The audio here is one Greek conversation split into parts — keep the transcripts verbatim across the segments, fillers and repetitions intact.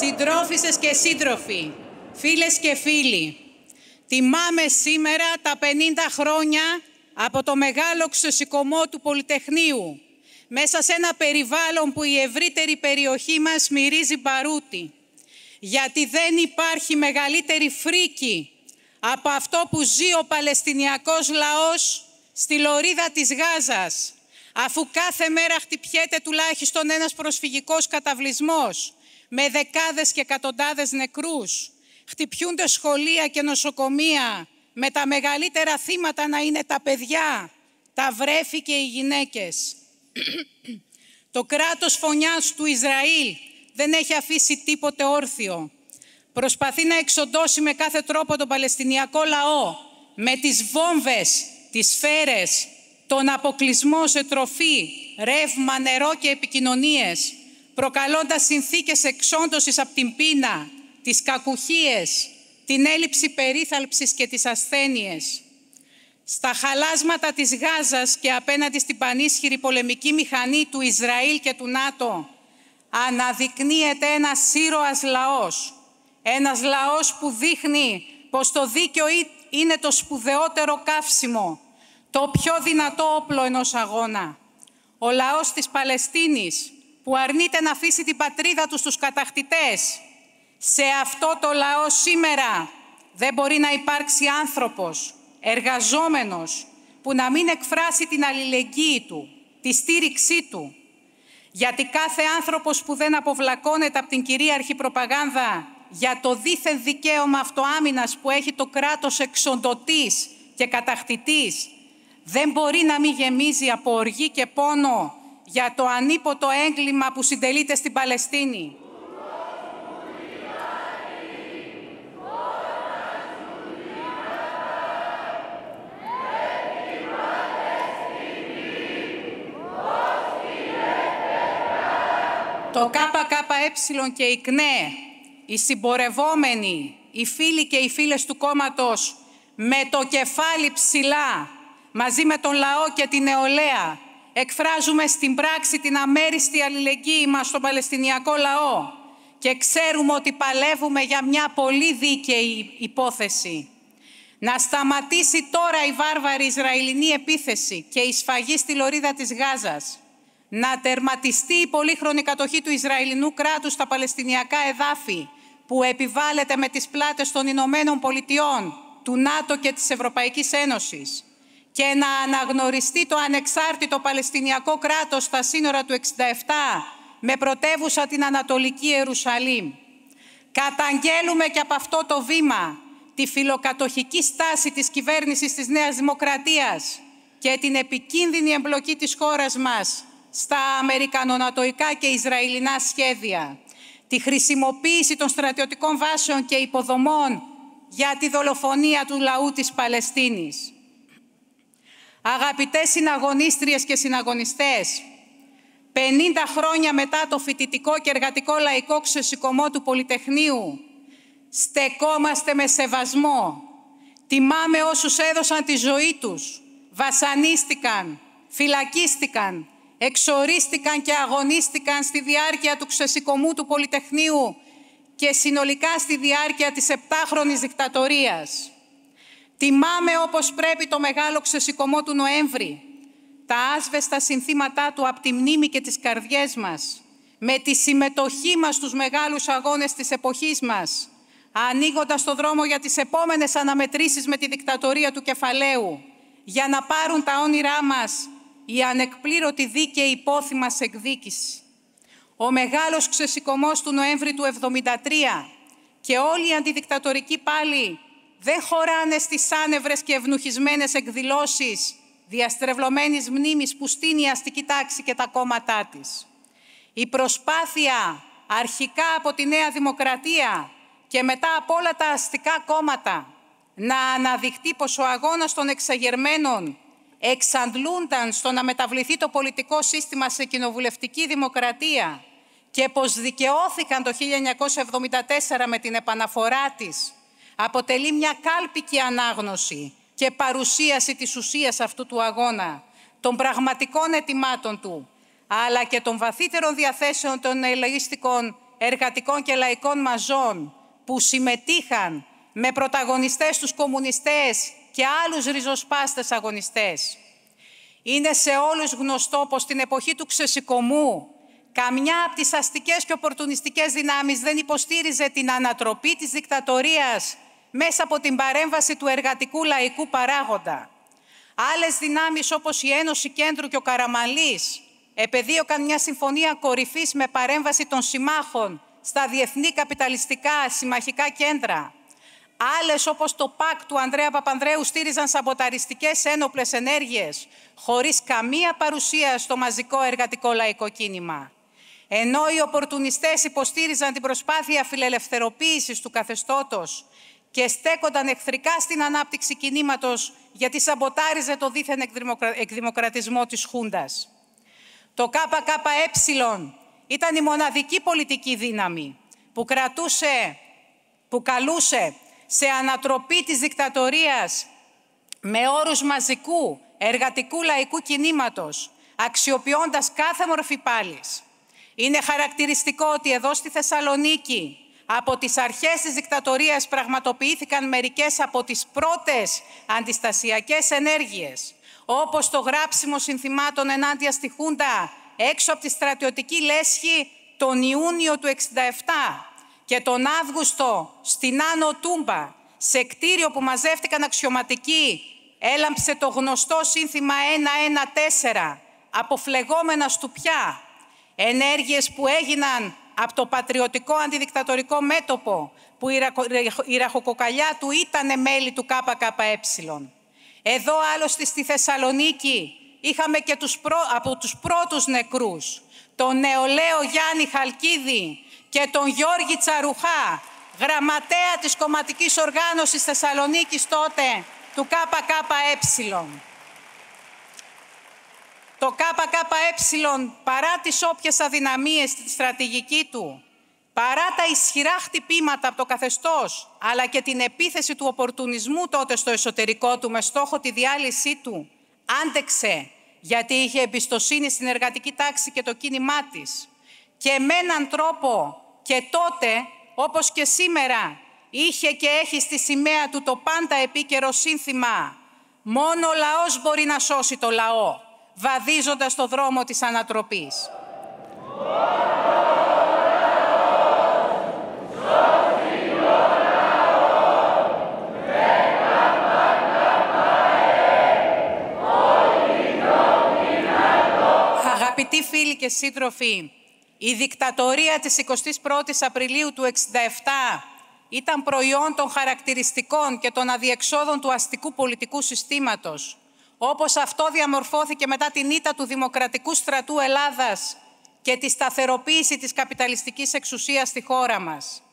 Συντρόφισσες και σύντροφοι, φίλες και φίλοι, τιμάμε σήμερα τα πενήντα χρόνια από το μεγάλο ξεσηκωμό του Πολυτεχνείου, μέσα σε ένα περιβάλλον που η ευρύτερη περιοχή μας μυρίζει μπαρούτι. Γιατί δεν υπάρχει μεγαλύτερη φρίκη από αυτό που ζει ο Παλαιστινιακός λαός στη λωρίδα της Γάζας, αφού κάθε μέρα χτυπιέται τουλάχιστον ένας προσφυγικός καταβλισμός με δεκάδες και εκατοντάδες νεκρούς. Χτυπιούνται σχολεία και νοσοκομεία, με τα μεγαλύτερα θύματα να είναι τα παιδιά, τα βρέφη και οι γυναίκες. Το κράτος φωνιάς του Ισραήλ δεν έχει αφήσει τίποτε όρθιο. Προσπαθεί να εξοντώσει με κάθε τρόπο τον Παλαιστινιακό λαό, με τις βόμβες, τις σφαίρες, τον αποκλεισμό σε τροφή, ρεύμα, νερό και επικοινωνίες, προκαλώντας συνθήκες εξόντωσης από την πείνα, τις κακουχίες, την έλλειψη περίθαλψης και τις ασθένειες. Στα χαλάσματα της Γάζας και απέναντι στην πανίσχυρη πολεμική μηχανή του Ισραήλ και του ΝΑΤΟ αναδεικνύεται ένας ήρωας λαός. Ένας λαός που δείχνει πως το δίκαιο είναι το σπουδαιότερο καύσιμο, το πιο δυνατό όπλο ενός αγώνα. Ο λαός της Παλαιστίνης που αρνείται να αφήσει την πατρίδα του στους κατακτητές. Σε αυτό το λαό σήμερα δεν μπορεί να υπάρξει άνθρωπος, εργαζόμενος, που να μην εκφράσει την αλληλεγγύη του, τη στήριξή του. Γιατί κάθε άνθρωπος που δεν αποβλακώνεται από την κυρίαρχη προπαγάνδα για το δίθεν δικαίωμα αυτοάμυνας που έχει το κράτος εξοντωτής και κατακτητής, δεν μπορεί να μην γεμίζει από οργή και πόνο για το ανίποτο έγκλημα που συντελείται στην Παλαιστίνη. Το ΚΚΕ και η ΚΝΕ, οι συμπορευόμενοι, οι φίλοι και οι φίλες του κόμματος, με το κεφάλι ψηλά, μαζί με τον λαό και την νεολαία, εκφράζουμε στην πράξη την αμέριστη αλληλεγγύη μας στον Παλαιστινιακό λαό και ξέρουμε ότι παλεύουμε για μια πολύ δίκαιη υπόθεση. Να σταματήσει τώρα η βάρβαρη Ισραηλινή επίθεση και η σφαγή στη λωρίδα της Γάζας. Να τερματιστεί η πολύχρονη κατοχή του Ισραηλινού κράτους στα Παλαιστινιακά εδάφη, που επιβάλλεται με τις πλάτες των Ηνωμένων Πολιτειών, του ΝΑΤΟ και της Ευρωπαϊκής Ένωσης, και να αναγνωριστεί το ανεξάρτητο Παλαιστινιακό κράτος στα σύνορα του εξήντα επτά, με πρωτεύουσα την Ανατολική Ιερουσαλήμ. Καταγγέλουμε και από αυτό το βήμα τη φιλοκατοχική στάση της κυβέρνησης της Νέας Δημοκρατίας και την επικίνδυνη εμπλοκή της χώρας μας στα αμερικανονατοϊκά και ισραηλινά σχέδια, τη χρησιμοποίηση των στρατιωτικών βάσεων και υποδομών για τη δολοφονία του λαού της Παλαιστίνης. Αγαπητές συναγωνίστριες και συναγωνιστές, πενήντα χρόνια μετά το φοιτητικό και εργατικό λαϊκό ξεσηκωμό του Πολυτεχνείου, στεκόμαστε με σεβασμό. Τιμάμε όσους έδωσαν τη ζωή τους, βασανίστηκαν, φυλακίστηκαν, εξορίστηκαν και αγωνίστηκαν στη διάρκεια του ξεσηκωμού του Πολυτεχνείου και συνολικά στη διάρκεια της επτάχρονης δικτατορίας. Τιμάμε όπως πρέπει το μεγάλο ξεσηκωμό του Νοέμβρη, τα άσβεστα συνθήματά του από τη μνήμη και τις καρδιές μας, με τη συμμετοχή μας στους μεγάλους αγώνες της εποχής μας, ανοίγοντας το δρόμο για τις επόμενες αναμετρήσεις με τη δικτατορία του κεφαλαίου, για να πάρουν τα όνειρά μας η ανεκπλήρωτη δίκαιη υπόθυμα σε εκδίκηση. Ο μεγάλος ξεσηκωμός του Νοέμβρη του εβδομήντα τρία και όλοι οι αντιδικτατορικοί πάλι δεν χωράνε στις άνευρες και ευνουχισμένες εκδηλώσεις διαστρεβλωμένης μνήμης που στείνει η αστική τάξη και τα κόμματά της. Η προσπάθεια αρχικά από τη Νέα Δημοκρατία και μετά από όλα τα αστικά κόμματα να αναδειχτεί πως ο αγώνας των εξαγερμένων εξαντλούνταν στο να μεταβληθεί το πολιτικό σύστημα σε κοινοβουλευτική δημοκρατία και πως δικαιώθηκαν το χίλια εννιακόσια εβδομήντα τέσσερα με την επαναφορά της, αποτελεί μια κάλπικη ανάγνωση και παρουσίαση της ουσίας αυτού του αγώνα, των πραγματικών αιτημάτων του, αλλά και των βαθύτερων διαθέσεων των ελείστικων εργατικών και λαϊκών μαζών που συμμετείχαν με πρωταγωνιστές τους κομμουνιστές και άλλους ριζοσπάστες αγωνιστές. Είναι σε όλους γνωστό πως στην εποχή του ξεσηκωμού καμιά από τις αστικές και οπορτουνιστικές δυνάμεις δεν υποστήριζε την ανατροπή της δικτατορίας μέσα από την παρέμβαση του εργατικού λαϊκού παράγοντα. Άλλες δυνάμεις όπως η Ένωση Κέντρου και ο Καραμανλής επεδίωκαν μια συμφωνία κορυφής με παρέμβαση των συμμάχων στα διεθνή καπιταλιστικά συμμαχικά κέντρα. Άλλες όπως το ΠΑΚ του Ανδρέα Παπανδρέου στήριζαν σαμποταριστικές ένοπλες ενέργειες χωρίς καμία παρουσία στο μαζικό εργατικό λαϊκό κίνημα. Ενώ οι οπορτουνιστές υποστήριζαν την προσπάθεια φιλελευθεροποίησης του καθεστώτος και στέκονταν εχθρικά στην ανάπτυξη κινήματος γιατί σαμποτάριζε το δίθεν εκδημοκρατισμό της Χούντας. Το ΚΚΕ ήταν η μοναδική πολιτική δύναμη που κρατούσε, που καλούσε σε ανατροπή της δικτατορίας με όρους μαζικού εργατικού λαϊκού κινήματος, αξιοποιώντας κάθε μορφή πάλης. Είναι χαρακτηριστικό ότι εδώ στη Θεσσαλονίκη από τις αρχές της δικτατορίας πραγματοποιήθηκαν μερικές από τις πρώτες αντιστασιακές ενέργειες, όπως το γράψιμο συνθημάτων ενάντια στη Χούντα έξω από τη στρατιωτική λέσχη τον Ιούνιο του εξήντα επτά και τον Αύγουστο στην Άνω Τούμπα, σε κτίριο που μαζεύτηκαν αξιωματικοί, έλαμψε το γνωστό σύνθημα ένα ένα τέσσερα, αποφλεγόμενα στουπιά, ενέργειες που έγιναν από το πατριωτικό αντιδικτατορικό μέτωπο που η ραχοκοκαλιά του ήταν μέλη του ΚΚΕ. Εδώ άλλωστε στη Θεσσαλονίκη είχαμε και τους προ... από τους πρώτους νεκρούς, τον νεολαίο Γιάννη Χαλκίδη και τον Γιώργη Τσαρουχά, γραμματέα της κομματικής οργάνωσης Θεσσαλονίκης τότε του ΚΚΕ. Το ΚΚΕ, παρά τις όποιες αδυναμίες στη στρατηγική του, παρά τα ισχυρά χτυπήματα από το καθεστώς, αλλά και την επίθεση του οπορτουνισμού τότε στο εσωτερικό του με στόχο τη διάλυσή του, άντεξε γιατί είχε εμπιστοσύνη στην εργατική τάξη και το κίνημά της. Και με έναν τρόπο και τότε, όπως και σήμερα, είχε και έχει στη σημαία του το πάντα επίκαιρο σύνθημα «Μόνο ο λαός μπορεί να σώσει το λαό», βαδίζοντας το δρόμο της ανατροπής. Αγαπητοί φίλοι και σύντροφοι, η δικτατορία της εικοστής πρώτης Απριλίου του εξήντα επτά ήταν προϊόν των χαρακτηριστικών και των αδιεξόδων του αστικού πολιτικού συστήματος, όπως αυτό διαμορφώθηκε μετά την ήττα του Δημοκρατικού Στρατού Ελλάδας και τη σταθεροποίηση της καπιταλιστικής εξουσίας στη χώρα μας.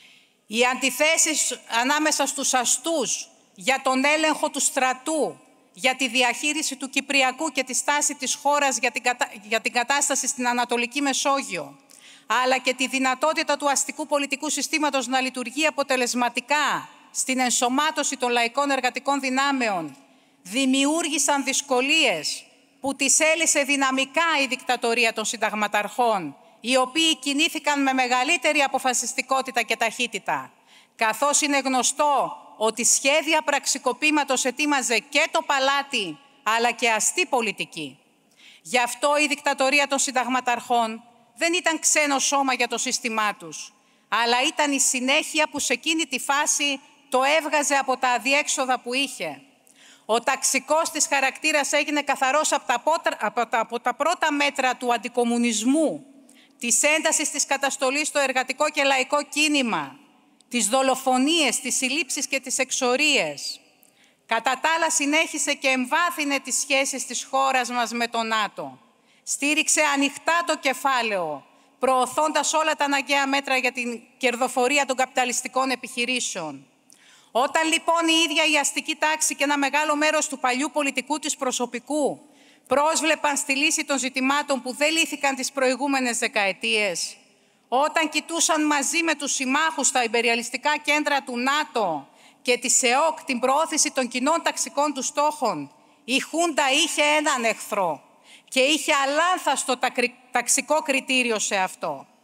Οι αντιθέσεις ανάμεσα στους αστούς για τον έλεγχο του στρατού, για τη διαχείριση του Κυπριακού και τη στάση της χώρας για την, κατα... για την κατάσταση στην Ανατολική Μεσόγειο, αλλά και τη δυνατότητα του αστικού πολιτικού συστήματος να λειτουργεί αποτελεσματικά στην ενσωμάτωση των λαϊκών εργατικών δυνάμεων, δημιούργησαν δυσκολίες που τις έλυσε δυναμικά η δικτατορία των συνταγματαρχών, οι οποίοι κινήθηκαν με μεγαλύτερη αποφασιστικότητα και ταχύτητα, καθώς είναι γνωστό ότι σχέδια πραξικοπήματος ετοίμαζε και το παλάτι, αλλά και αστή πολιτική. Γι' αυτό η δικτατορία των συνταγματαρχών δεν ήταν ξένο σώμα για το σύστημά τους, αλλά ήταν η συνέχεια που σε εκείνη τη φάση το έβγαζε από τα αδιέξοδα που είχε. Ο ταξικός της χαρακτήρας έγινε καθαρός από τα, πότρα, από, τα, από τα πρώτα μέτρα του αντικομουνισμού, της έντασης της καταστολής στο εργατικό και λαϊκό κίνημα, τις δολοφονίες, τις συλλήψεις και τις εξορίες. Κατά τα άλλα συνέχισε και εμβάθυνε τις σχέσεις της χώρας μας με τον ΝΑΤΟ. Στήριξε ανοιχτά το κεφάλαιο, προωθώντας όλα τα αναγκαία μέτρα για την κερδοφορία των καπιταλιστικών επιχειρήσεων. Όταν λοιπόν η ίδια η αστική τάξη και ένα μεγάλο μέρος του παλιού πολιτικού της προσωπικού πρόσβλεπαν στη λύση των ζητημάτων που δεν λύθηκαν τις προηγούμενες δεκαετίες, όταν κοιτούσαν μαζί με τους συμμάχους στα υπεριαλιστικά κέντρα του ΝΑΤΟ και της ΕΟΚ την προώθηση των κοινών ταξικών του στόχων, η Χούντα είχε έναν εχθρό και είχε αλάνθαστο ταξικό κριτήριο σε αυτό.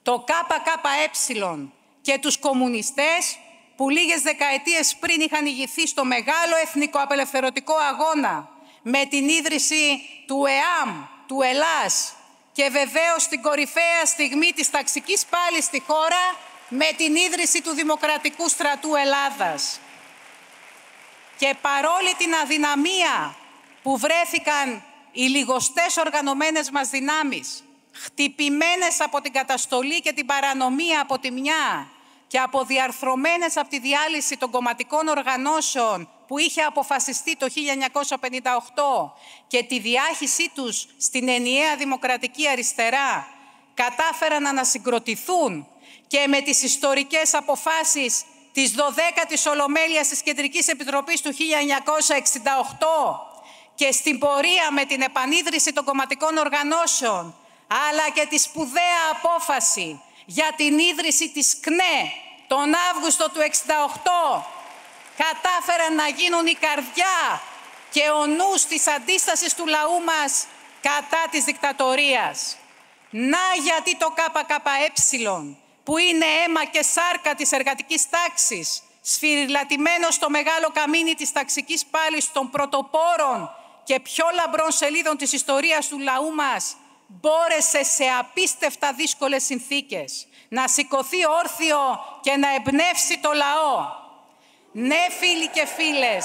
το ΚΚΕ και τους κομμουνιστές που λίγες δεκαετίες πριν είχαν ηγηθεί στο μεγάλο εθνικό απελευθερωτικό αγώνα με την ίδρυση του ΕΑΜ, του ΕΛΑΣ και βεβαίως στην κορυφαία στιγμή της ταξικής πάλης στη χώρα με την ίδρυση του Δημοκρατικού Στρατού Ελλάδας. Και παρόλη την αδυναμία που βρέθηκαν οι λιγοστές οργανωμένες μας δυνάμεις, χτυπημένες από την καταστολή και την παρανομία από τη μια και αποδιαρθρωμένες από τη διάλυση των κομματικών οργανώσεων που είχε αποφασιστεί το χίλια εννιακόσια πενήντα οκτώ και τη διάχυσή τους στην ενιαία δημοκρατική αριστερά, κατάφεραν να ανασυγκροτηθούν και με τις ιστορικές αποφάσεις της δωδέκατης Ολομέλειας της Κεντρικής Επιτροπής του χίλια εννιακόσια εξήντα οκτώ και στην πορεία με την επανίδρυση των κομματικών οργανώσεων, αλλά και τη σπουδαία απόφαση για την ίδρυση της ΚΝΕ τον Αύγουστο του εξήντα οκτώ, κατάφεραν να γίνουν η καρδιά και ο νους της αντίστασης του λαού μας κατά της δικτατορίας. Να γιατί το ΚΚΕ, που είναι αίμα και σάρκα της εργατικής τάξης, σφυριλατημένο στο μεγάλο καμίνι της ταξικής πάλης των πρωτοπόρων και πιο λαμπρών σελίδων της ιστορίας του λαού μας, μπόρεσε σε απίστευτα δύσκολες συνθήκες να σηκωθεί όρθιο και να εμπνεύσει το λαό. Ναι, φίλοι και φίλες,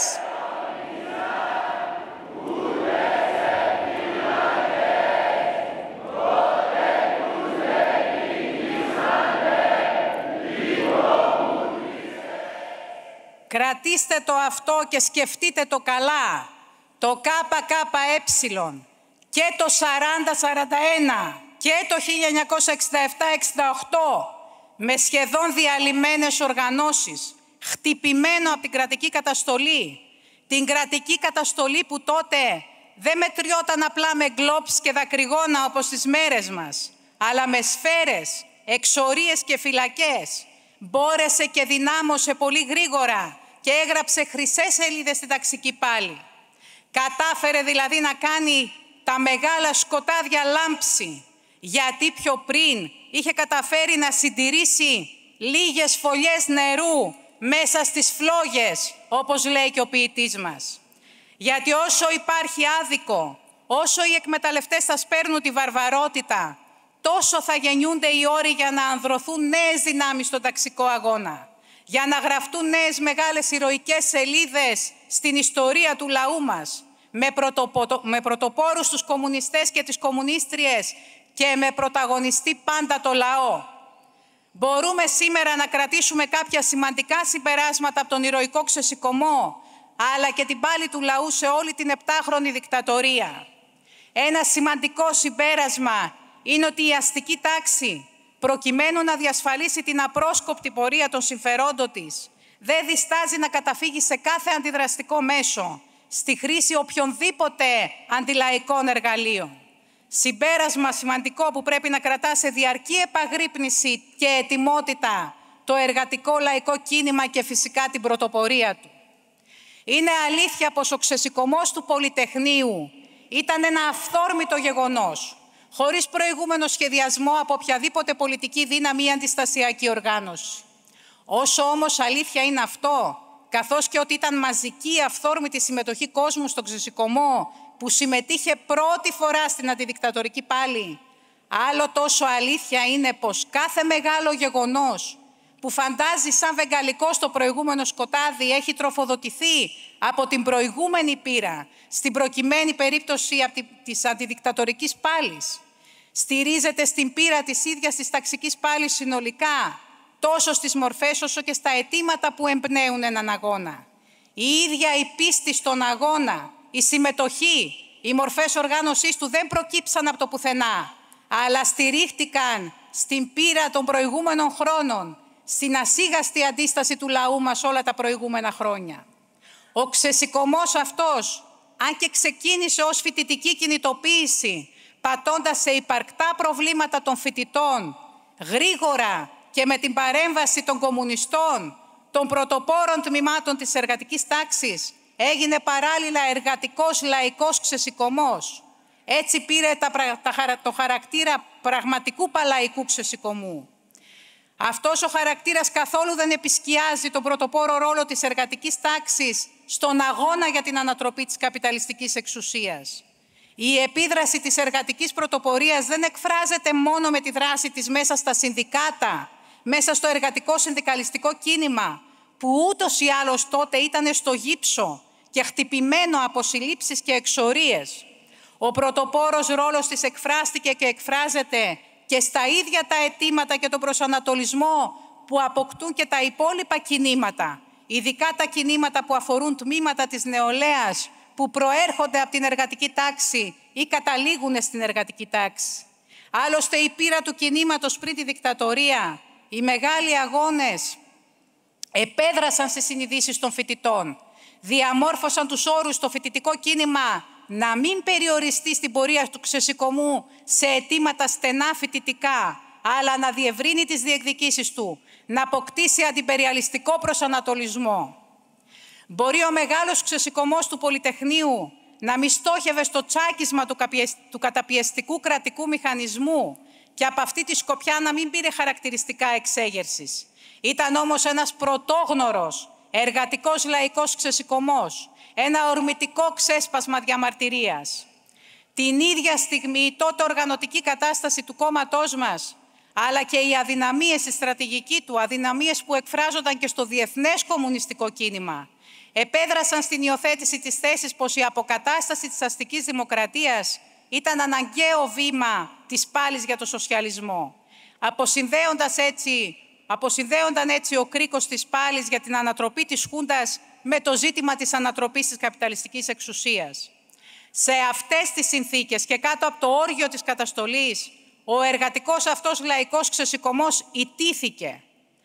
κρατήστε το αυτό και σκεφτείτε το καλά. Το ΚΚΕ και το σαράντα σαράντα ένα και το χίλια εννιακόσια εξήντα επτά εξήντα οκτώ με σχεδόν διαλυμένες οργανώσεις, χτυπημένο από την κρατική καταστολή. Την κρατική καταστολή που τότε δεν μετριόταν απλά με γκλόπς και δακρυγόνα όπως στις μέρες μας, αλλά με σφαίρες, εξορίες και φυλακές. Μπόρεσε και δυνάμωσε πολύ γρήγορα και έγραψε χρυσές σελίδες στην ταξική πάλη. Κατάφερε δηλαδή να κάνει τα μεγάλα σκοτάδια λάμψη, γιατί πιο πριν είχε καταφέρει να συντηρήσει λίγες φωλιές νερού μέσα στις φλόγες, όπως λέει και ο ποιητής μας. Γιατί όσο υπάρχει άδικο, όσο οι εκμεταλλευτές θα σπέρνουν τη βαρβαρότητα, τόσο θα γεννιούνται οι όροι για να ανδρωθούν νέες δυνάμεις στον ταξικό αγώνα, για να γραφτούν νέες μεγάλες ηρωικές σελίδες στην ιστορία του λαού μας, με, πρωτοπο... με πρωτοπόρους τους κομμουνιστές και τις κομμουνίστριες και με πρωταγωνιστή πάντα το λαό. Μπορούμε σήμερα να κρατήσουμε κάποια σημαντικά συμπεράσματα από τον ηρωικό ξεσηκωμό, αλλά και την πάλη του λαού σε όλη την επτάχρονη δικτατορία. Ένα σημαντικό συμπέρασμα είναι ότι η αστική τάξη, προκειμένου να διασφαλίσει την απρόσκοπτη πορεία των συμφερόντων της, δεν διστάζει να καταφύγει σε κάθε αντιδραστικό μέσο, στη χρήση οποιονδήποτε αντιλαϊκών εργαλείων. Συμπέρασμα σημαντικό που πρέπει να κρατά σε διαρκή επαγρύπνηση και ετοιμότητα το εργατικό λαϊκό κίνημα και φυσικά την πρωτοπορία του. Είναι αλήθεια πως ο ξεσηκωμός του Πολυτεχνείου ήταν ένα αυθόρμητο γεγονός, χωρίς προηγούμενο σχεδιασμό από οποιαδήποτε πολιτική δύναμη ή αντιστασιακή οργάνωση. Όσο όμως αλήθεια είναι αυτό, καθώς και ότι ήταν μαζική αυθόρμητη συμμετοχή κόσμου στον ξεσηκωμό που συμμετείχε πρώτη φορά στην αντιδικτατορική πάλη, άλλο τόσο αλήθεια είναι πως κάθε μεγάλο γεγονός που φαντάζει σαν βεγγαλικό στο προηγούμενο σκοτάδι έχει τροφοδοτηθεί από την προηγούμενη πείρα, στην προκειμένη περίπτωση της αντιδικτατορικής πάλης. Στηρίζεται στην πείρα της ίδιας της ταξικής πάλης συνολικά, τόσο στις μορφές όσο και στα αιτήματα που εμπνέουν έναν αγώνα. Η ίδια η πίστη στον αγώνα, η συμμετοχή, οι μορφές οργάνωσής του δεν προκύψαν από το πουθενά, αλλά στηρίχτηκαν στην πείρα των προηγούμενων χρόνων, στην ασίγαστη αντίσταση του λαού μας όλα τα προηγούμενα χρόνια. Ο ξεσηκωμός αυτός, αν και ξεκίνησε ως φοιτητική κινητοποίηση, πατώντας σε υπαρκτά προβλήματα των φοιτητών, γρήγορα και με την παρέμβαση των κομμουνιστών, των πρωτοπόρων τμήματων της εργατικής τάξης, έγινε παράλληλα εργατικός λαϊκός ξεσηκωμός. Έτσι πήρε τα, τα, το χαρακτήρα πραγματικού παλαϊκού ξεσηκωμού. Αυτός ο χαρακτήρας καθόλου δεν επισκιάζει τον πρωτοπόρο ρόλο της εργατικής τάξης στον αγώνα για την ανατροπή της καπιταλιστικής εξουσίας. Η επίδραση της εργατικής πρωτοπορίας δεν εκφράζεται μόνο με τη δράση της μέσα στα συνδικάτα, μέσα στο εργατικό συνδικαλιστικό κίνημα, που ούτως ή άλλως τότε ήταν στο γύψο και χτυπημένο από συλλήψεις και εξορίες. Ο πρωτοπόρος ρόλος της εκφράστηκε και εκφράζεται και στα ίδια τα αιτήματα και τον προσανατολισμό που αποκτούν και τα υπόλοιπα κινήματα, ειδικά τα κινήματα που αφορούν τμήματα της νεολαίας, που προέρχονται από την εργατική τάξη ή καταλήγουν στην εργατική τάξη. Άλλωστε, η πείρα του κινήματος πριν τη δικτατορία, οι μεγάλοι αγώνες επέδρασαν στις συνειδήσεις των φοιτητών, διαμόρφωσαν τους όρους στο φοιτητικό κίνημα να μην περιοριστεί στην πορεία του ξεσηκωμού σε αιτήματα στενά φοιτητικά, αλλά να διευρύνει τις διεκδικήσεις του, να αποκτήσει αντιπεριαλιστικό προσανατολισμό. Μπορεί ο μεγάλος ξεσηκωμός του Πολυτεχνείου να μη στόχευε στο τσάκισμα του, του καταπιεστικού κρατικού μηχανισμού και από αυτή τη σκοπιά να μην πήρε χαρακτηριστικά εξέγερσης. Ήταν όμως ένας πρωτόγνωρος, εργατικός λαϊκός ξεσηκωμός, ένα ορμητικό ξέσπασμα διαμαρτυρίας. Την ίδια στιγμή η τότε οργανωτική κατάσταση του κόμματός μας, αλλά και οι αδυναμίες στη στρατηγική του, αδυναμίες που εκφράζονταν και στο διεθνές κομμουνιστικό κίνημα, επέδρασαν στην υιοθέτηση της θέσης πως η αποκατάσταση της αστικής δημοκρατίας ήταν αναγκαίο βήμα της πάλης για το σοσιαλισμό. Αποσυνδέοντας έτσι, αποσυνδέονταν έτσι ο κρίκος της πάλης για την ανατροπή της Χούντας με το ζήτημα της ανατροπής της καπιταλιστικής εξουσίας. Σε αυτές τις συνθήκες και κάτω από το όργιο της καταστολής, ο εργατικός αυτός λαϊκός ξεσηκωμός ιτήθηκε.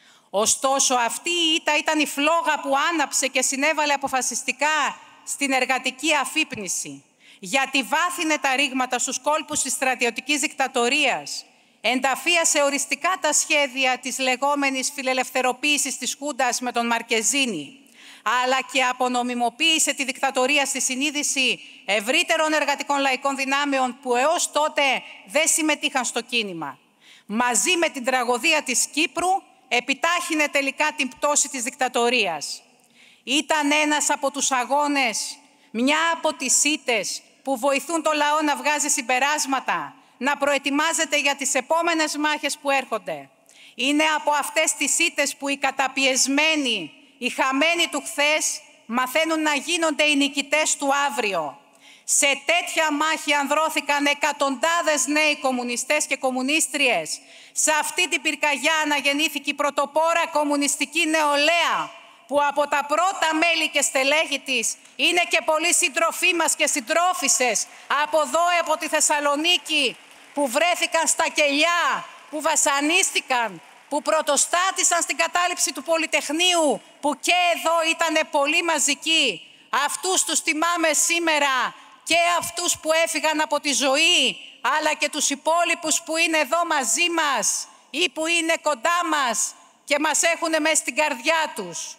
Ωστόσο, αυτή η ήττα ήταν η φλόγα που άναψε και συνέβαλε αποφασιστικά στην εργατική αφύπνιση, γιατί βάθινε τα ρήγματα στους κόλπους της στρατιωτικής δικτατορίας, ενταφίασε οριστικά τα σχέδια της λεγόμενης φιλελευθεροποίησης της Χούντας με τον Μαρκεζίνη, αλλά και απονομιμοποίησε τη δικτατορία στη συνείδηση ευρύτερων εργατικών λαϊκών δυνάμεων που έως τότε δεν συμμετείχαν στο κίνημα. Μαζί με την τραγωδία της Κύπρου επιτάχυνε τελικά την πτώση της δικτατορίας. Ήταν ένας από τους αγώνες, μια από τις ήττες που βοηθούν το λαό να βγάζει συμπεράσματα, να προετοιμάζεται για τις επόμενες μάχες που έρχονται. Είναι από αυτές τις ήττες που οι καταπιεσμένοι, οι χαμένοι του χθες, μαθαίνουν να γίνονται οι νικητές του αύριο. Σε τέτοια μάχη ανδρώθηκαν εκατοντάδες νέοι κομμουνιστές και κομμουνίστριες. Σε αυτή την πυρκαγιά αναγεννήθηκε η πρωτοπόρα κομμουνιστική νεολαία, που από τα πρώτα μέλη και στελέχη της είναι και πολλοί συντροφοί μας και συντρόφισσες από εδώ, από τη Θεσσαλονίκη, που βρέθηκαν στα κελιά, που βασανίστηκαν, που πρωτοστάτησαν στην κατάληψη του Πολυτεχνείου, που και εδώ ήταν πολύ μαζικοί. Αυτούς τους τιμάμε σήμερα, και αυτούς που έφυγαν από τη ζωή, αλλά και τους υπόλοιπους που είναι εδώ μαζί μας ή που είναι κοντά μας και μας έχουν μέσα στην καρδιά τους.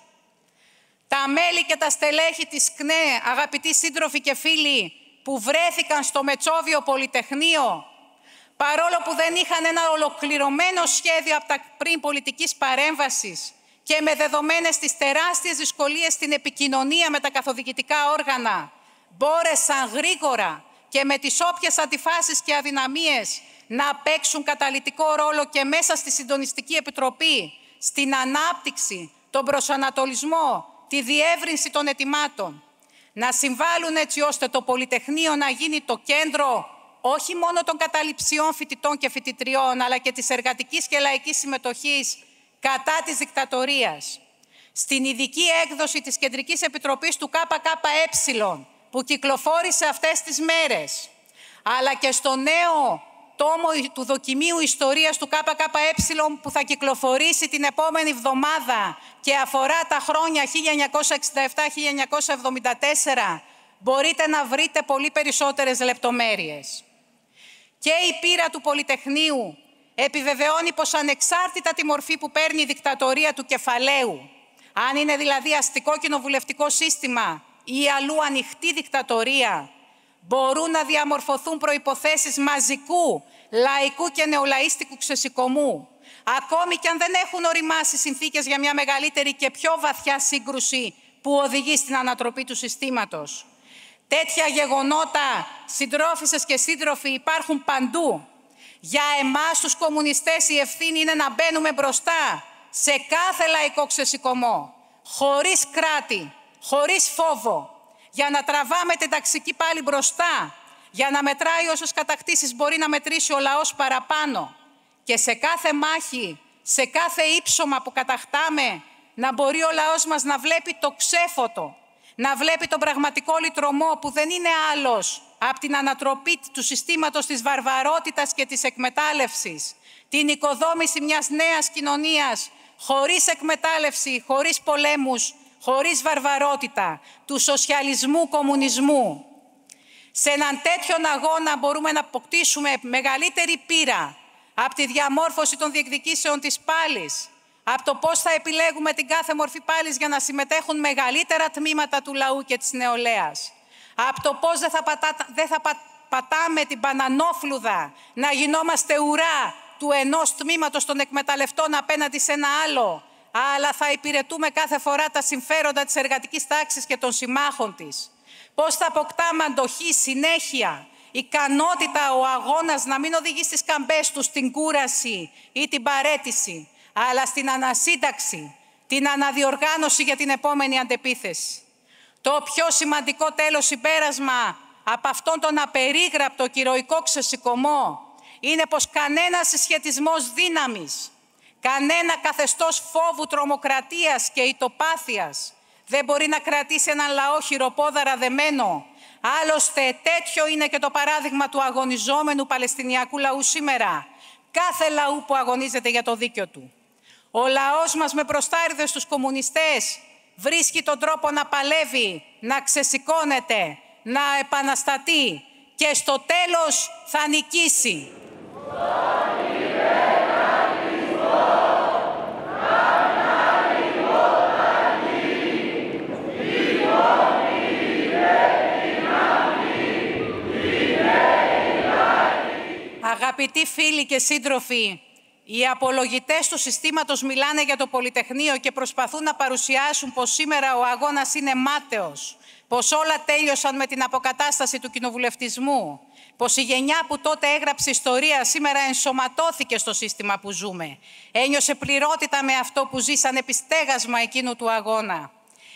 Τα μέλη και τα στελέχη της ΚΝΕ, αγαπητοί σύντροφοι και φίλοι, που βρέθηκαν στο Μετσόβιο Πολυτεχνείο, παρόλο που δεν είχαν ένα ολοκληρωμένο σχέδιο από τα πριν πολιτικής παρέμβασης και με δεδομένες τις τεράστιες δυσκολίες στην επικοινωνία με τα καθοδικητικά όργανα, μπόρεσαν γρήγορα και με τις όποιες αντιφάσεις και αδυναμίες να παίξουν καταλυτικό ρόλο και μέσα στη Συντονιστική Επιτροπή, στην ανάπτυξη, τον προσανατολισμό, τη διεύρυνση των αιτημάτων. Να συμβάλλουν έτσι ώστε το Πολυτεχνείο να γίνει το κέντρο όχι μόνο των καταληψιών φοιτητών και φοιτητριών, αλλά και της εργατικής και λαϊκής συμμετοχής κατά της δικτατορίας. Στην ειδική έκδοση της Κεντρικής Επιτροπής του ΚΚΕ, που κυκλοφόρησε αυτές τις μέρες, αλλά και στο νέο τόμο του δοκιμίου ιστορίας του ΚΚΕ που θα κυκλοφορήσει την επόμενη εβδομάδα και αφορά τα χρόνια χίλια εννιακόσια εξήντα επτά με χίλια εννιακόσια εβδομήντα τέσσερα, μπορείτε να βρείτε πολύ περισσότερες λεπτομέρειες. Και η πείρα του Πολυτεχνείου επιβεβαιώνει πως ανεξάρτητα τη μορφή που παίρνει η δικτατορία του κεφαλαίου, αν είναι δηλαδή αστικό κοινοβουλευτικό σύστημα ή αλλού ανοιχτή δικτατορία, Μπορούν να διαμορφωθούν προϋποθέσεις μαζικού, λαϊκού και νεολαίστικου ξεσηκωμού, ακόμη και αν δεν έχουν οριμάσει συνθήκες για μια μεγαλύτερη και πιο βαθιά σύγκρουση που οδηγεί στην ανατροπή του συστήματος. Τέτοια γεγονότα, συντρόφισσες και σύντροφοι, υπάρχουν παντού. Για εμάς τους κομμουνιστές η ευθύνη είναι να μπαίνουμε μπροστά σε κάθε λαϊκό ξεσηκωμό, χωρίς κράτη, χωρίς φόβο, για να τραβάμε την ταξική πάλι μπροστά, για να μετράει όσες κατακτήσεις μπορεί να μετρήσει ο λαός παραπάνω και σε κάθε μάχη, σε κάθε ύψωμα που κατακτάμε, να μπορεί ο λαός μας να βλέπει το ξέφωτο, να βλέπει τον πραγματικό λυτρωμό που δεν είναι άλλος από την ανατροπή του συστήματος της βαρβαρότητας και της εκμετάλλευσης, την οικοδόμηση μιας νέας κοινωνίας χωρίς εκμετάλλευση, χωρίς πολέμους, χωρίς βαρβαρότητα, του σοσιαλισμού, κομμουνισμού. Σε έναν τέτοιον αγώνα μπορούμε να αποκτήσουμε μεγαλύτερη πείρα από τη διαμόρφωση των διεκδικήσεων της πάλης, από το πώς θα επιλέγουμε την κάθε μορφή πάλης για να συμμετέχουν μεγαλύτερα τμήματα του λαού και της νεολαίας, από το πώς δεν θα, πατά, δεν θα πα, πατάμε την μπανανόφλουδα να γινόμαστε ουρά του ενός τμήματος των εκμεταλλευτών απέναντι σε ένα άλλο, αλλά θα υπηρετούμε κάθε φορά τα συμφέροντα της εργατικής τάξης και των συμμάχων της. Πώς θα αποκτάμε αντοχή, συνέχεια, ικανότητα ο αγώνας να μην οδηγεί στις καμπές του στην κούραση ή την παρέτηση, αλλά στην ανασύνταξη, την αναδιοργάνωση για την επόμενη αντεπίθεση. Το πιο σημαντικό τέλος συμπέρασμα από αυτόν τον απερίγραπτο και ηρωικό ξεσηκωμό είναι πως κανένας συσχετισμός δύναμης, κανένα καθεστώς φόβου, τρομοκρατίας και ητοπάθειας δεν μπορεί να κρατήσει έναν λαό χειροπόδαρα δεμένο. Άλλωστε τέτοιο είναι και το παράδειγμα του αγωνιζόμενου Παλαιστινιακού λαού σήμερα, κάθε λαού που αγωνίζεται για το δίκαιο του. Ο λαός μας με προστάριδες στους κομμουνιστές βρίσκει τον τρόπο να παλεύει, να ξεσηκώνεται, να επαναστατεί και στο τέλος θα νικήσει. Αγαπητοί φίλοι και σύντροφοι, οι απολογητές του συστήματος μιλάνε για το Πολυτεχνείο και προσπαθούν να παρουσιάσουν πως σήμερα ο αγώνας είναι μάταιος, πως όλα τέλειωσαν με την αποκατάσταση του κοινοβουλευτισμού, πως η γενιά που τότε έγραψε ιστορία σήμερα ενσωματώθηκε στο σύστημα που ζούμε, ένιωσε πληρότητα με αυτό που ζήσαν επιστέγασμα εκείνου του αγώνα.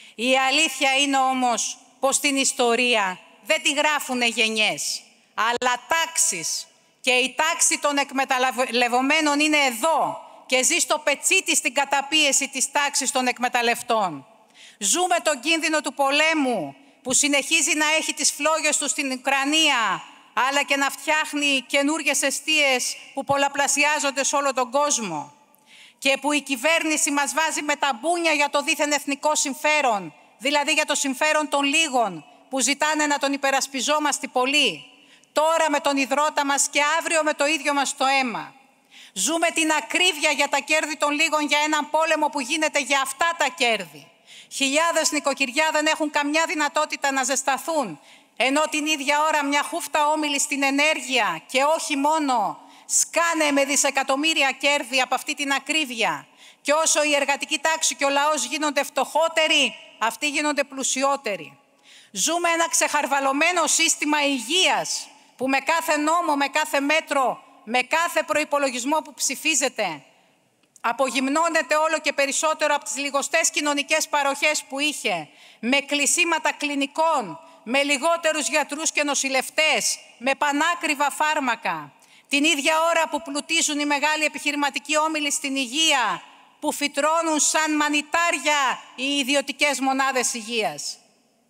Η αλήθεια είναι όμως πως την ιστορία δεν τη γράφουνε γενιές, αλλά τάξεις. Και η τάξη των εκμεταλλευομένων είναι εδώ και ζει στο πετσί της την καταπίεση της τάξης των εκμεταλλευτών. Ζούμε τον κίνδυνο του πολέμου που συνεχίζει να έχει τις φλόγες του στην Ουκρανία, αλλά και να φτιάχνει καινούργιες εστίες που πολλαπλασιάζονται σε όλο τον κόσμο. Και που η κυβέρνηση μας βάζει με τα μπούνια για το δίθεν εθνικό συμφέρον, δηλαδή για το συμφέρον των λίγων που ζητάνε να τον υπερασπιζόμαστε πολύ. Τώρα με τον ιδρώτα μας και αύριο με το ίδιο μας το αίμα. Ζούμε την ακρίβεια για τα κέρδη των λίγων για έναν πόλεμο που γίνεται για αυτά τα κέρδη. Χιλιάδες νοικοκυριά δεν έχουν καμιά δυνατότητα να ζεσταθούν, ενώ την ίδια ώρα μια χούφτα όμιλη στην ενέργεια και όχι μόνο σκάνε με δισεκατομμύρια κέρδη από αυτή την ακρίβεια. Και όσο η εργατική τάξη και ο λαός γίνονται φτωχότεροι, αυτοί γίνονται πλουσιότεροι. Ζούμε ένα ξεχαρβαλωμένο σύστημα υγείας, που με κάθε νόμο, με κάθε μέτρο, με κάθε προϋπολογισμό που ψηφίζεται, απογυμνώνεται όλο και περισσότερο από τις λιγοστές κοινωνικές παροχές που είχε, με κλεισίματα κλινικών, με λιγότερους γιατρούς και νοσηλευτές, με πανάκριβα φάρμακα. Την ίδια ώρα που πλουτίζουν οι μεγάλοι επιχειρηματικοί όμιλοι στην υγεία, που φυτρώνουν σαν μανιτάρια οι ιδιωτικές μονάδες υγείας.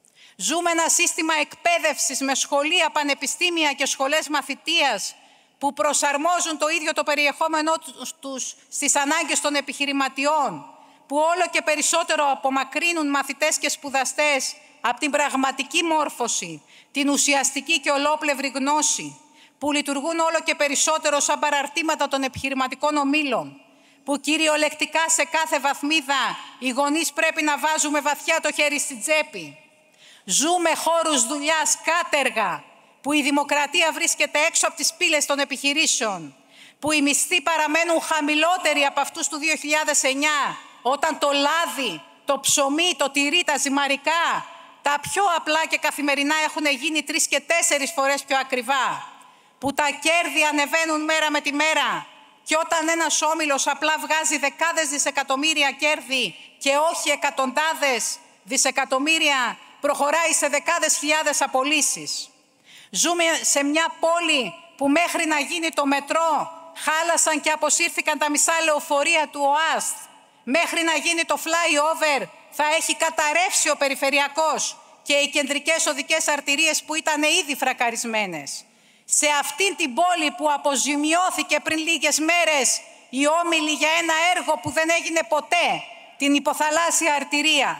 Ζούμε ένα σύστημα εκπαίδευσης με σχολεία, πανεπιστήμια και σχολές μαθητείας που προσαρμόζουν το ίδιο το περιεχόμενό τους στις ανάγκες των επιχειρηματιών, που όλο και περισσότερο απομακρύνουν μαθητές και σπουδαστές από την πραγματική μόρφωση, την ουσιαστική και ολόπλευρη γνώση, που λειτουργούν όλο και περισσότερο σαν παραρτήματα των επιχειρηματικών ομίλων, που κυριολεκτικά σε κάθε βαθμίδα οι γονείς πρέπει να βάζουμε βαθιά το χέρι στην τσέπη. Ζούμε χώρους δουλειάς κάτεργα, που η δημοκρατία βρίσκεται έξω από τις πύλες των επιχειρήσεων, που οι μισθοί παραμένουν χαμηλότεροι από αυτούς του δύο χιλιάδες εννιά, όταν το λάδι, το ψωμί, το τυρί, τα ζυμαρικά, τα πιο απλά και καθημερινά έχουν γίνει τρεις και τέσσερις φορές πιο ακριβά, που τα κέρδη ανεβαίνουν μέρα με τη μέρα και όταν ένας όμιλος απλά βγάζει δεκάδες δισεκατομμύρια κέρδη και όχι εκατοντάδες δισεκατομμύρια, προχωράει σε δεκάδες χιλιάδες απολύσεις. Ζούμε σε μια πόλη που μέχρι να γίνει το μετρό χάλασαν και αποσύρθηκαν τα μισά λεωφορεία του ΟΑΣΤ. Μέχρι να γίνει το flyover θα έχει καταρρεύσει ο περιφερειακός και οι κεντρικές οδικές αρτηρίες που ήταν ήδη φρακαρισμένες. Σε αυτήν την πόλη που αποζημιώθηκε πριν λίγες μέρες η όμιλη για ένα έργο που δεν έγινε ποτέ, την υποθαλάσσια αρτηρία.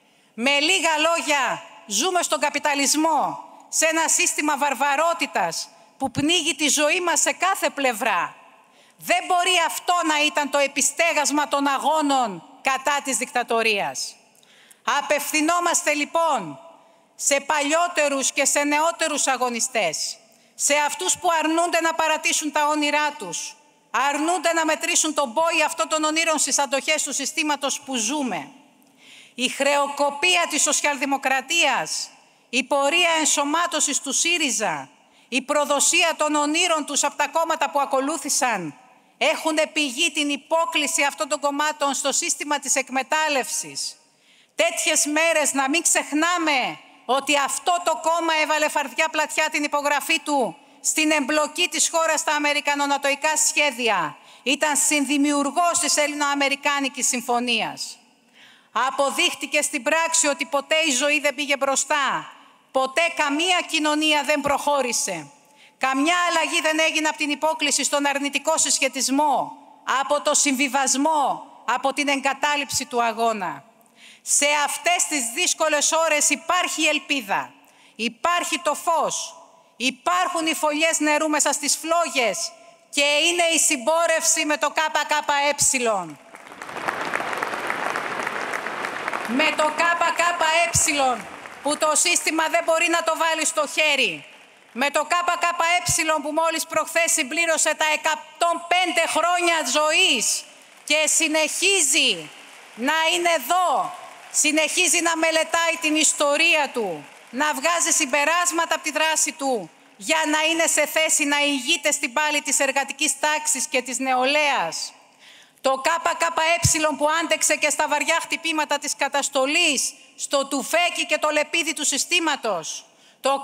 Με λίγα λόγια, ζούμε στον καπιταλισμό, σε ένα σύστημα βαρβαρότητας που πνίγει τη ζωή μας σε κάθε πλευρά. Δεν μπορεί αυτό να ήταν το επιστέγασμα των αγώνων κατά της δικτατορίας. Απευθυνόμαστε λοιπόν σε παλιότερους και σε νεότερους αγωνιστές, σε αυτούς που αρνούνται να παρατήσουν τα όνειρά τους, αρνούνται να μετρήσουν τον πόη αυτών των ονείρων στις αντοχές του συστήματος που ζούμε. Η χρεοκοπία της σοσιαλδημοκρατίας, η πορεία ενσωμάτωσης του ΣΥΡΙΖΑ, η προδοσία των ονείρων τους από τα κόμματα που ακολούθησαν, έχουν πηγεί την υπόκλιση αυτών των κομμάτων στο σύστημα της εκμετάλλευσης. Τέτοιες μέρες να μην ξεχνάμε ότι αυτό το κόμμα έβαλε φαρδιά πλατιά την υπογραφή του στην εμπλοκή της χώρας στα αμερικανονατοϊκά σχέδια. Ήταν συνδημιουργός της Έλληνο-Αμερικάνικης Συμφωνίας. Αποδείχτηκε στην πράξη ότι ποτέ η ζωή δεν πήγε μπροστά. Ποτέ καμία κοινωνία δεν προχώρησε. Καμιά αλλαγή δεν έγινε από την υπόκλιση στον αρνητικό συσχετισμό, από το συμβιβασμό, από την εγκατάλειψη του αγώνα. Σε αυτές τις δύσκολες ώρες υπάρχει ελπίδα, υπάρχει το φως, υπάρχουν οι φωλιές νερού μέσα στις φλόγες και είναι η συμπόρευση με το ΚΚΕ. Με το ΚΚΕ που το σύστημα δεν μπορεί να το βάλει στο χέρι. Με το ΚΚΕ που μόλις προχθές συμπλήρωσε τα εκατόν πέντε χρόνια ζωής και συνεχίζει να είναι εδώ, συνεχίζει να μελετάει την ιστορία του, να βγάζει συμπεράσματα από τη δράση του για να είναι σε θέση να ηγείται στην πάλη της εργατικής τάξης και της νεολαίας. Το ΚΚΕ που άντεξε και στα βαριά χτυπήματα της καταστολής, στο τουφέκι και το λεπίδι του συστήματος. Το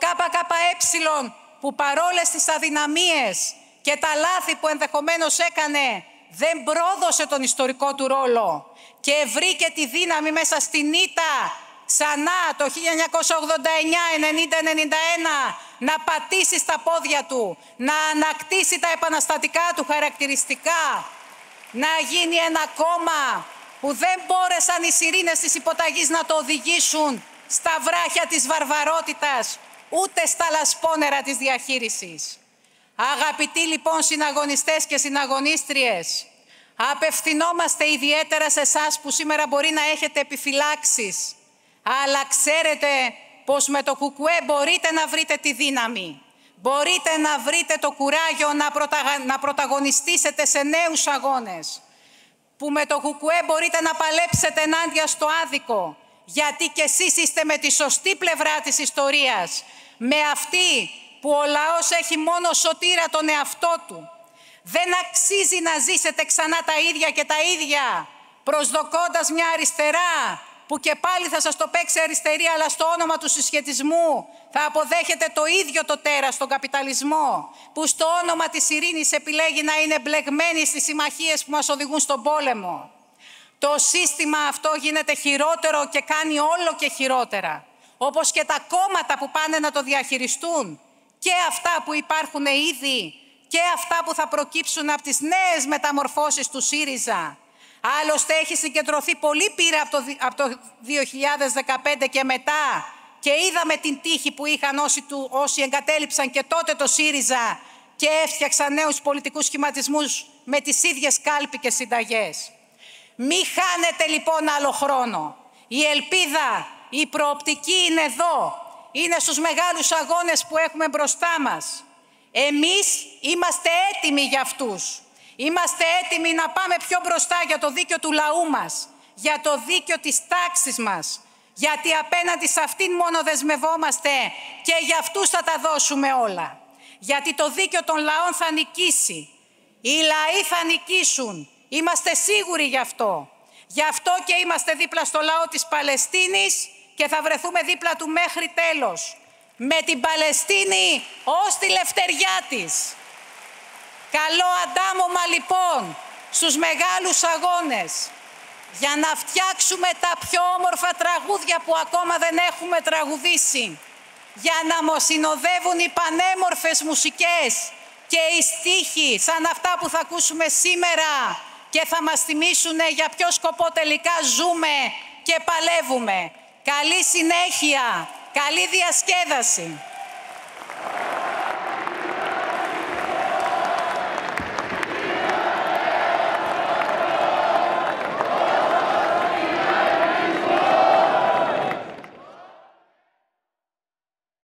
ΚΚΕ που παρόλες τις αδυναμίες και τα λάθη που ενδεχομένως έκανε, δεν πρόδωσε τον ιστορικό του ρόλο και βρήκε τη δύναμη μέσα στην ήττα ξανά το χίλια εννιακόσια ογδόντα εννιά ενενήντα ενενήντα ένα να πατήσει στα πόδια του, να ανακτήσει τα επαναστατικά του χαρακτηριστικά, να γίνει ένα κόμμα που δεν μπόρεσαν οι σιρήνες της υποταγής να το οδηγήσουν στα βράχια της βαρβαρότητας, ούτε στα λασπόνερα της διαχείρισης. Αγαπητοί λοιπόν συναγωνιστές και συναγωνίστριες, απευθυνόμαστε ιδιαίτερα σε εσάς που σήμερα μπορεί να έχετε επιφυλάξεις, αλλά ξέρετε πως με το ΚΚΕ μπορείτε να βρείτε τη δύναμη, μπορείτε να βρείτε το κουράγιο να, πρωταγα... να πρωταγωνιστήσετε σε νέους αγώνες, που με το ΚΚΕ μπορείτε να παλέψετε ενάντια στο άδικο, γιατί κι εσείς είστε με τη σωστή πλευρά της ιστορίας, με αυτή που ο λαός έχει μόνο σωτήρα τον εαυτό του. Δεν αξίζει να ζήσετε ξανά τα ίδια και τα ίδια, προσδοκώντας μια αριστερά που και πάλι θα σας το παίξει αριστερή, αλλά στο όνομα του συσχετισμού θα αποδέχεται το ίδιο το τέρας στον καπιταλισμό, που στο όνομα της ειρήνης επιλέγει να είναι μπλεγμένη στις συμμαχίες που μας οδηγούν στον πόλεμο. Το σύστημα αυτό γίνεται χειρότερο και κάνει όλο και χειρότερα, όπως και τα κόμματα που πάνε να το διαχειριστούν, και αυτά που υπάρχουν ήδη και αυτά που θα προκύψουν από τις νέες μεταμορφώσεις του ΣΥΡΙΖΑ. Άλλωστε έχει συγκεντρωθεί πολύ πείρα από το, από το δύο χιλιάδες δεκαπέντε και μετά και είδαμε την τύχη που είχαν όσοι, του, όσοι εγκατέλειψαν και τότε το ΣΥΡΙΖΑ και έφτιαξαν νέους πολιτικούς σχηματισμούς με τις ίδιες κάλπικες συνταγές. Μη χάνετε λοιπόν άλλο χρόνο. Η ελπίδα, η προοπτική είναι εδώ. είναι στους μεγάλους αγώνες που έχουμε μπροστά μας. Εμείς είμαστε έτοιμοι για αυτούς. Είμαστε έτοιμοι να πάμε πιο μπροστά για το δίκαιο του λαού μας, για το δίκαιο της τάξης μας, γιατί απέναντι σε αυτήν μόνο δεσμευόμαστε και για αυτούς θα τα δώσουμε όλα. Γιατί το δίκαιο των λαών θα νικήσει. Οι λαοί θα νικήσουν. Είμαστε σίγουροι γι' αυτό. Γι' αυτό και είμαστε δίπλα στο λαό της Παλαιστίνης και θα βρεθούμε δίπλα του μέχρι τέλος. Με την Παλαιστίνη ως τη λευτεριά της. Καλό αντάμωμα λοιπόν στους μεγάλους αγώνες για να φτιάξουμε τα πιο όμορφα τραγούδια που ακόμα δεν έχουμε τραγουδήσει, για να μας συνοδεύουν οι πανέμορφες μουσικές και οι στίχοι σαν αυτά που θα ακούσουμε σήμερα και θα μας θυμίσουν για ποιο σκοπό τελικά ζούμε και παλεύουμε. Καλή συνέχεια, καλή διασκέδαση.